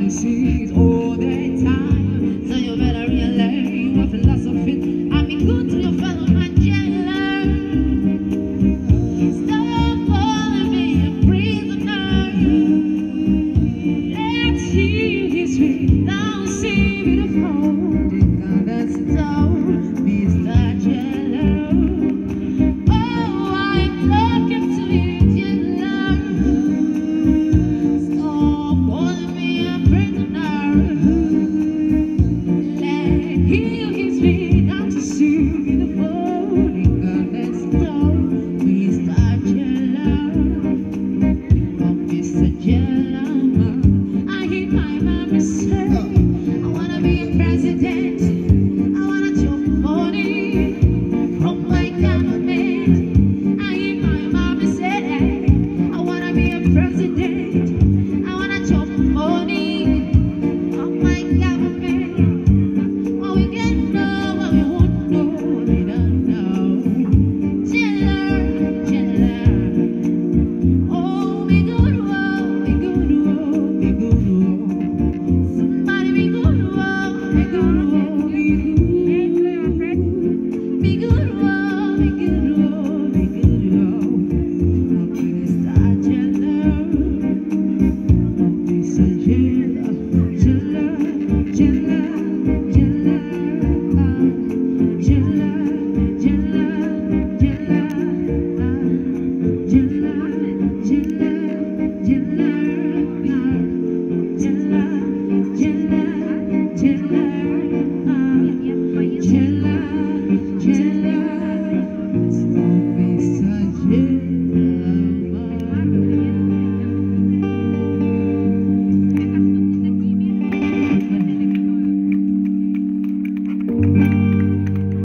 see it all the time. So you better realize what philosophy. I be good to your fellow man, jailer. Stop calling me a prisoner. Let's hear his feet. Now see me the phone. The that's the door, Mr. Jailer. Oh, I'm talking to you, jailer. Stop calling me a prisoner. Let hear his feet. Now to see me the phone. The that's the door, Mr. Jailer. Oh, Mr. Jailer. I hear my mama say, I wanna be a president. I wanna chop money from my government. I hear my mama say, I wanna be a president. I wanna chop money from my government. What we can know, what we won't know, what we don't know. Jailer, jailer. Oh, be good, oh, be good, oh, be good, oh. Somebody be good, oh, be good, oh, be good. Be good, oh, be good, oh, be good, oh. Mr. Jailer, Mr. Jailer, jailer, jailer, jailer, jailer, jailer, jailer,